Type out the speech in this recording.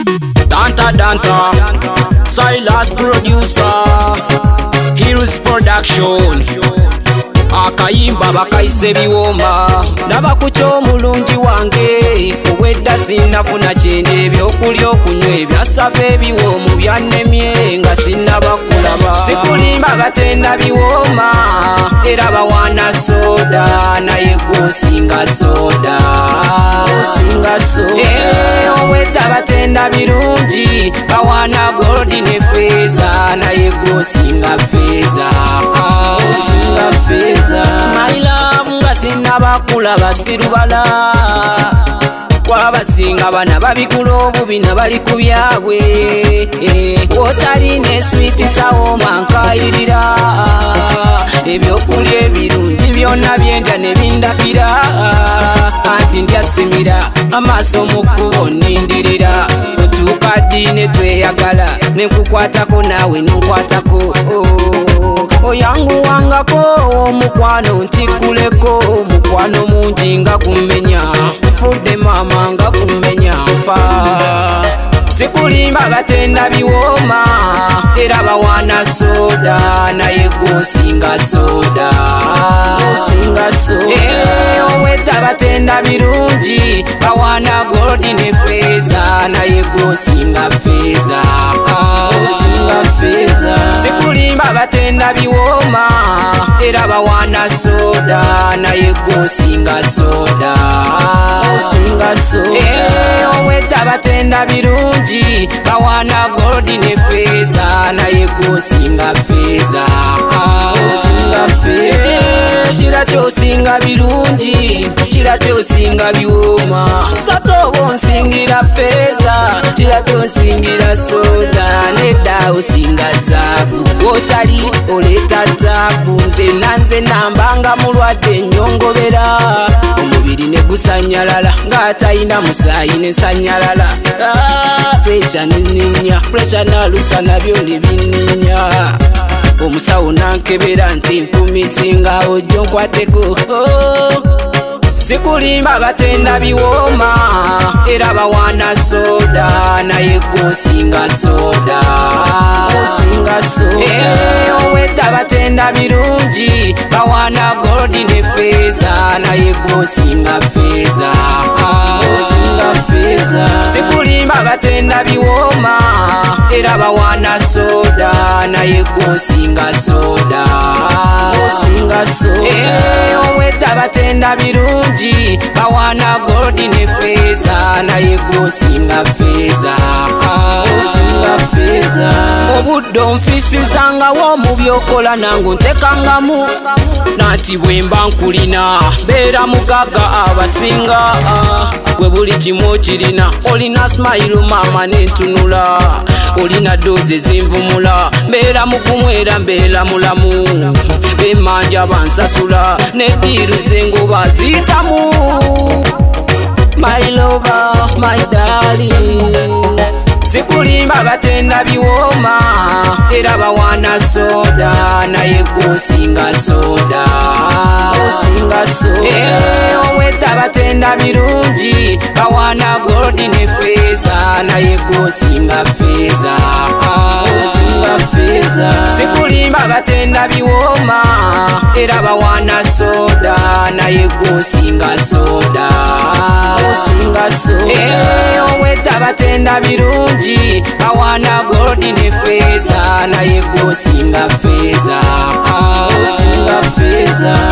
Danta Silas producer, Heroes production. Akayimba bakayise biwoma ndaba kucho mulungi wange obwedda sinafuna kyende ebyokulya okunywa ebyasaba ebiwoomu byannemye nga sinnabakulaba sikulimba batenda biwooma era bawaana soda naye gosinga soda obwedda batenda birungi bawaana goldi ne feeza naye gosinga feeza My love nga sinnabakulaba sirubala kwabasinga bana babikula obubi na bali ku byabwe otalina eswiti tawooma nkayirira ebyokulya ebirungi byonna byenda ne bindabira anti ndyasimira amaaso mu kkubo nnindirira otuuka ddi ne tweyagala ne nkukwatako naawe nonkwatako oyanguwangako omukwano ntikuleko mukwano mungi nga kumenya nfudde maama nga kumenya nfa sikulimba batenda biwooma era bawaana soda naye gosinga soda obwedda batenda birungi bawaana goldi ne feeza naye gosinga feeza sikulimba batenda biwooma era bawaana soda naye gosinga soda obwedda batenda birungi bawaana goldi ne feeza naye gosinga feeza kira kyosinga birungi kira kyosinga biwooma satoba onsingira feeza kira kyonsingira soda nedda osinga zaabu wotali oleeta taabu nze nambanga mulwadde nnyongobera omubiri ne gusanyalala ng'atalina musaayi ne nsanyalala precha neninya precha nalusa nabyo ne binninya omusawo nankebera nti nkumisinga ojjo nkwateko sikulimba batenda biwooma era bawaana soda naye gosinga soda obwedda batenda birungi bawaana goldi ne feeza naye gosinga feeza sikulimba batenda biwooma era bawaana soda naye gosinga soda obwedda batenda birungi bawaana goldi ne feeza naye gosinga feeza obudde onfisizangawo mu byokola nangu ntekangamu nanti bwe mba nkulina beera mugagga abasinga bwe buli kimu okirina olina smailo maama nentunula olina doozi ezinvumula mbeera mugumu era mbeera mulamu bemanja bansasula neddiiru zengoba ziyitamu my lover my darling sikulimba batenda biwooma era bawaana soda naye gosinga soda obwedda batenda birungi bawaana goldi ne feeza naye gosinga feeza sikulimba batenda biwooma era bawaana soda naye gosinga soda obwedda batenda birungi bawaana goldi ne feeza naye gosinga feeza